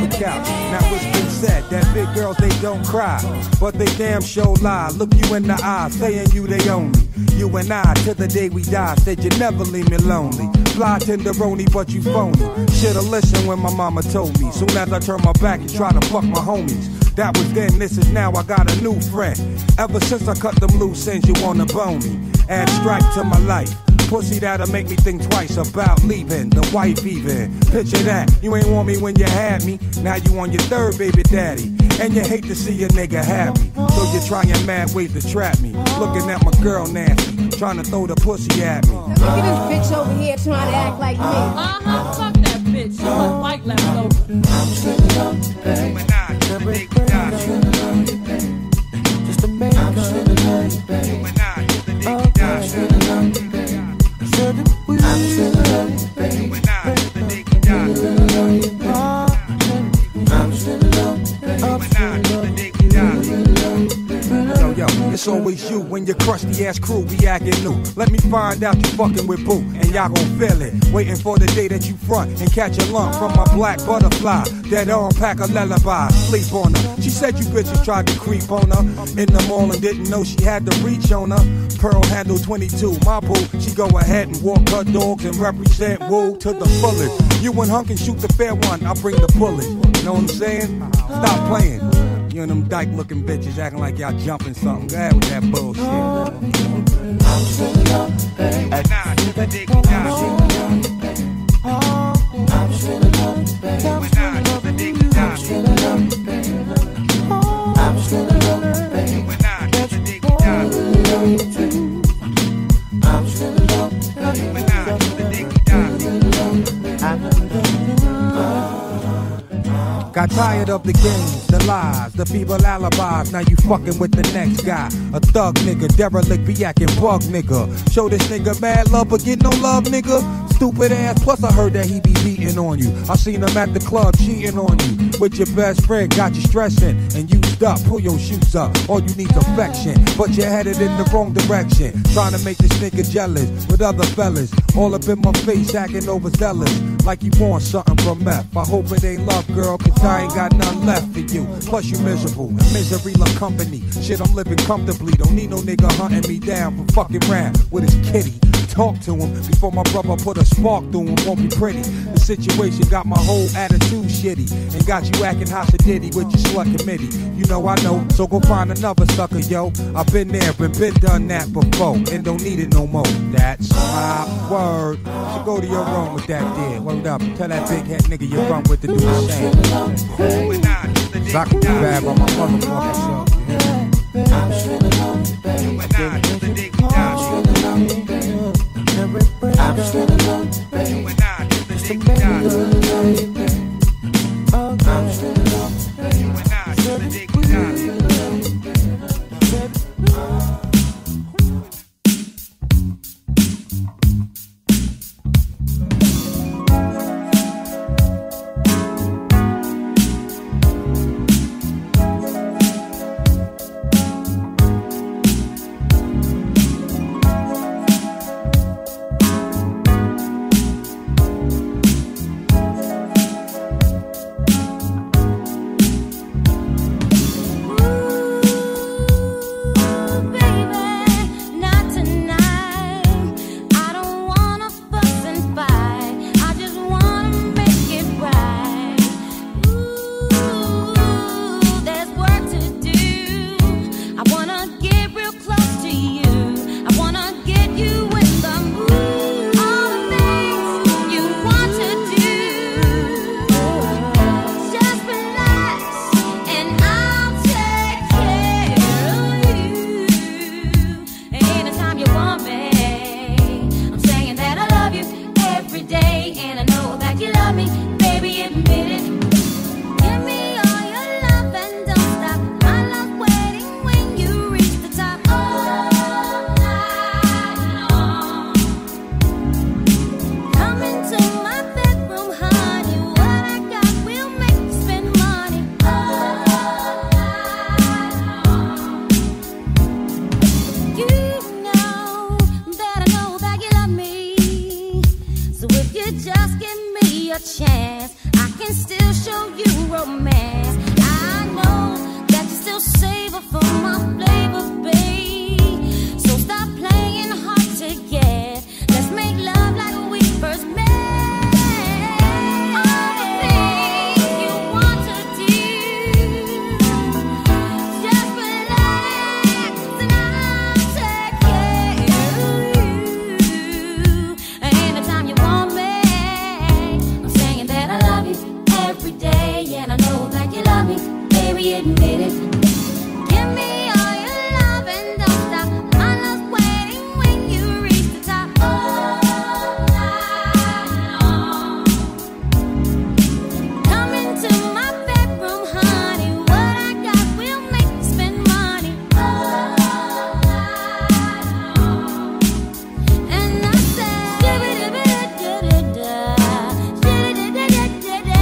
the couch. Now it's been said that big girls, they don't cry, but they damn sure lie. Look you in the eye, saying you they own me. You and I, till the day we die, said you never leave me lonely. Fly tenderoni, but you phony. Should've listened when my mama told me. Soon as I turn my back and try to fuck my homies. That was then, this is now, I got a new friend. Ever since I cut them loose ends, you wanna bone me. Add stripe to my life. Pussy that'll make me think twice about leaving the wife even. Picture that, you ain't want me when you had me. Now you on your third baby daddy. And you hate to see a nigga happy. So you're trying mad ways to trap me. Looking at my girl nasty, trying to throw the pussy at me. Look at this bitch over here trying to act like me. Fuck that bitch. She look like leftover. You and I, till the day we die. Just to make up. You and I, till the day we die. Said that we You and I, till the day we die. I'm still in love. Yo, it's always you when your crusty ass crew be acting new. Let me find out you fucking with boo, and y'all gon' feel it. Waiting for the day that you front and catch a lump from my black butterfly. That unpack a lullaby, sleep on her. She said you bitches tried to creep on her in the mall and didn't know she had to reach on her. Pearl handle 22, my boo. She go ahead and walk her dogs and represent woo to the fullest. You and Hunk can shoot the fair one, I bring the bullet. You know what I'm saying? Stop playing. You and them dyke looking bitches acting like y'all jumping something. Go ahead with that bullshit. I'm still in love, baby. Nah, till the day we die. I'm still in love, baby. Nah, till the day we die. I'm still in love, baby. I'm still in love, baby. Nah, till the day we die. I'm still in love, baby. Nah, till the day we got tired of the games, the lies, the feeble alibis. Now you fucking with the next guy. A thug nigga, derelict, be acting bug nigga. Show this nigga mad love, but get no love, nigga. Stupid ass, plus I heard that he be beating on you. I seen him at the club cheating on you. With your best friend, got you stressing. And used up, pull your shoes up. All you need's affection, but you're headed in the wrong direction. Trying to make this nigga jealous with other fellas. All up in my face, acting overzealous. Like you want something from meth. I hope it ain't love, girl, cause I ain't got none left for you. Plus you miserable, misery love company. Shit, I'm living comfortably. Don't need no nigga hunting me down for fucking round with his kitty. Talk to him before my brother put a spark through him. Won't be pretty. The situation got my whole attitude shitty and got you acting hossidity with your slut committee. You know I know, so go find another sucker, yo. I've been there, been done that before, and don't need it no more. That's my word. So go to your room with that deal. Word up, tell that big head nigga you run with to do the same. So I can be bad by my motherfucking self. I'm still in love, baby. I'm still in love, baby. I'm still in love, baby. Just to make you love, baby. I'm still in love, baby. Just give me a chance. I can still show you romance. I know that you still savor for my flavor, babe. So stop playing hard to get. Let's make love like we first met. All the things you want to do, just relax and I'll take care of you. Anytime you want me, I'm saying that I love you every day, and I know that you love me, baby, admit it. Give me all your love and don't stop. My love's waiting when you reach the top. All night long. Come into my bedroom, honey. What I got will make you spend money. All night long. And I said, da-da-da-da-da-da, da-da-da-da-da-da,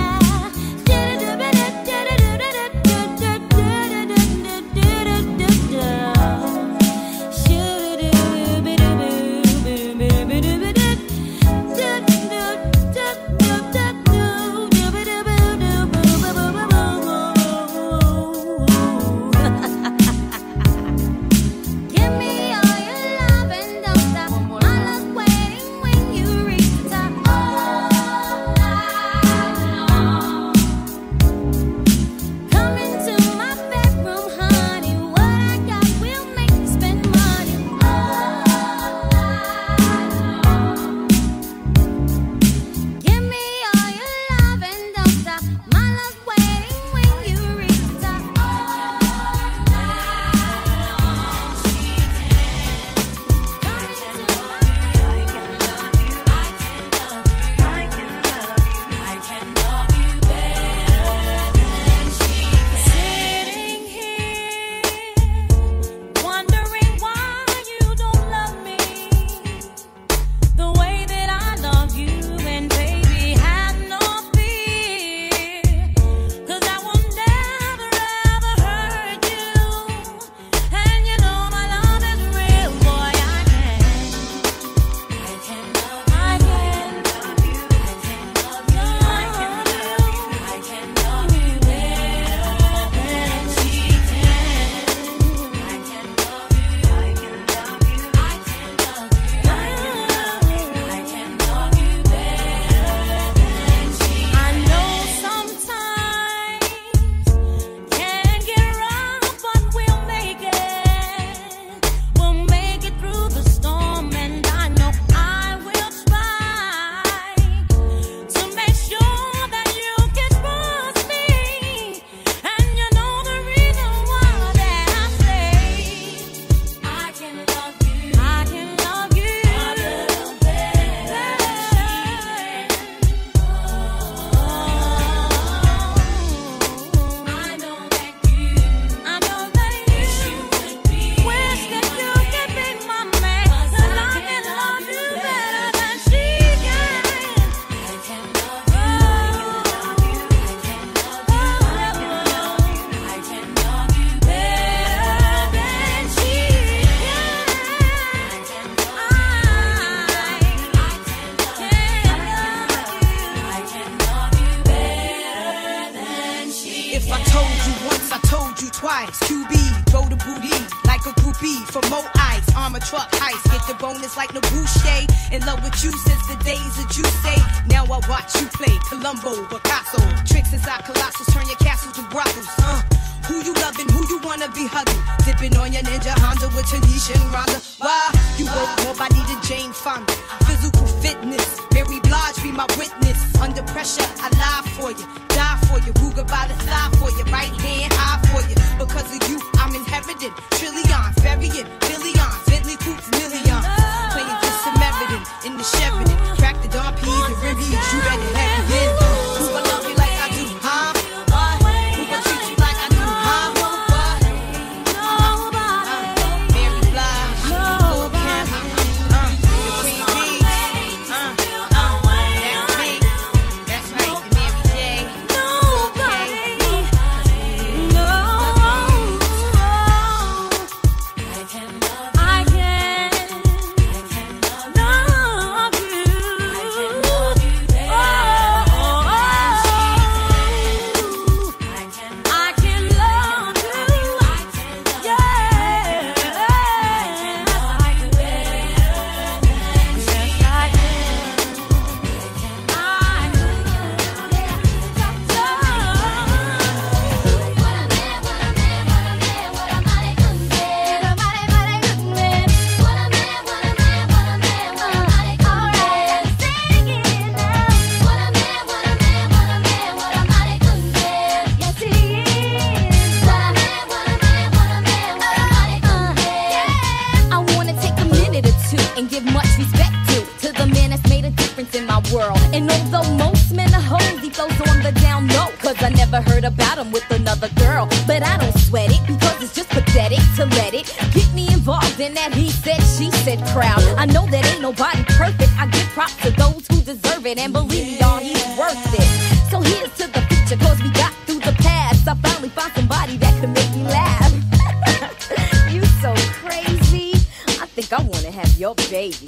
Give me all your love and don't stop. My love's waiting when you reach the top. All night long. Come into my bedroom, honey. What I got will make you spend money. All night long. Give me all your love and don't stop. My love's waiting when you reach the top. All night long. Come into my Sitting here, wondering why you don't love me the way that I love you, and baby, have no fear, 'cause I will never ever hurt you, and you know my love is real, boy. I can love you, I can love you, I can love you, I can love you better than she can. I can love you, I can love you, I can love you, I can love you better than she can. I know sometimes can get rough, but we'll make it. We'll make it through the storm, and I know I will try to make sure that you can trust me. And you know the reason why that I say I can love you, I can love you a little better than she can. I know that you wish that you could be my man, 'cause I can love you better than she can. I can love you, I can love you, I can love you better than she can. I can love you better than she can. If I told you once, I told you twice. QB, go to booty like a groupie for more ice. Armor truck heist, get the bonus like Nabouche. In love with you since the days that you say. Now I watch you play Columbo, Picasso. Tricks inside colossals, turn your castles to brothels. Who you loving, who you wanna be hugging? Dipping on your Ninja Honda with Tanisha and Rhonda. Why? You work more body than Jane Fonda. Physical fitness, Mary Blige be my witness. Under pressure, I lie for you, die for you. Ruger by the thigh for you, right hand high for you. Because of you, I'm inheriting trillions, burying billions, Bentley coupes millions. Playing this Samaritan in the Sheridan. Crack the Don P's and reviews, you better have it in. Who I love you like I do, huh? Who I treat you like I do, huh? Mary Blige, Lil' Kim, Queen Bee, that's me, that's right, Mary J. those on the down low, cause I never heard about him with another girl. But I don't sweat it, because it's just pathetic to let it get me involved in that he said, she said crowd. I know that ain't nobody perfect. I give props to those who deserve it, and believe me, y'all, he's worth it. So here's to the future, cause we got through the past. I finally found somebody that could make me laugh. You so crazy. I think I wanna have your baby.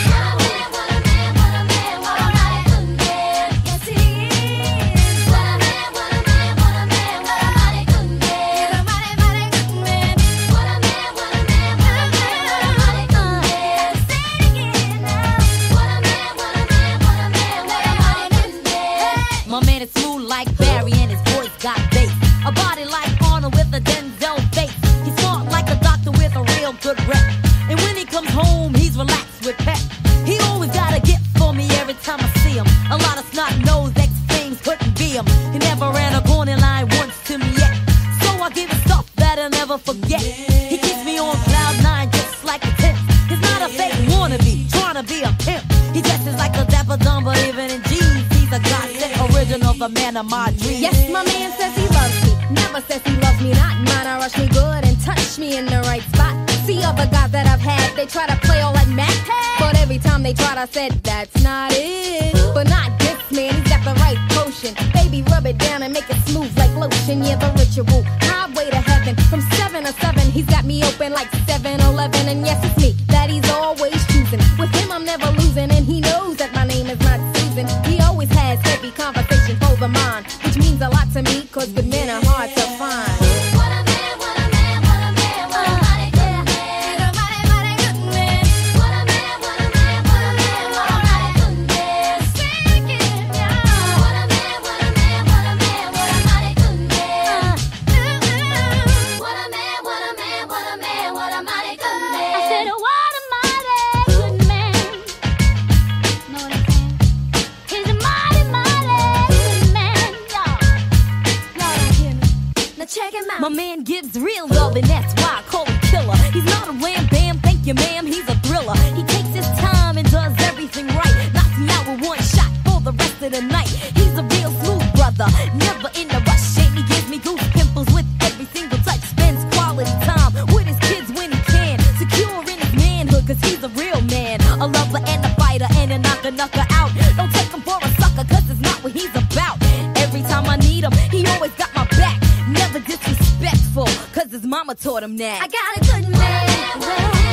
Good rep. And when he comes home, he's relaxed with pep. He always got a gift for me every time I see him. A lot of snot-nosed ex-things couldn't be him. He never ran a corner line once to me yet. So I give him stuff that I'll never forget. He keeps me on cloud nine just like a tip. He's not a fake wannabe, trying to be a pimp. He dresses like a dapper dumb, but even in jeans, he's a godsend original, the man of my dreams. Yes, my man says he loves me. Never says he loves me not. Mine, I rush me good and touch me in the right spot. See other guys that I've had, they try to play all like Mac. But every time they tried, I said, that's not it. But not this man, he's got the right potion. Baby, rub it down and make it smooth like lotion. Yeah, the ritual, highway to heaven. From 7 to 7, he's got me open like 7-Eleven. And yes, it's me that he's always choosing. With him, I'm never losing. And he knows that my name is not Susan. He always has heavy conversation for the mind, which means a lot to me, cause good men are hard to find. My man gives real love, and that's why I call him killer. He's not a wham bam, thank you ma'am, he's a thriller. He takes his time and does everything right. Knocks me out with one shot for the rest of the night. He's a real smooth brother, never in a rush. And he gives me goose pimples with every single touch. Spends quality time with his kids when he can. Secure in his manhood, cause he's a real man. A lover and a fighter and a knocker out. Don't take him for a sucker, cause it's not what he's about. Every time I need him, he always got my back. Never disrespectful, cause his mama taught him that. I got a good man.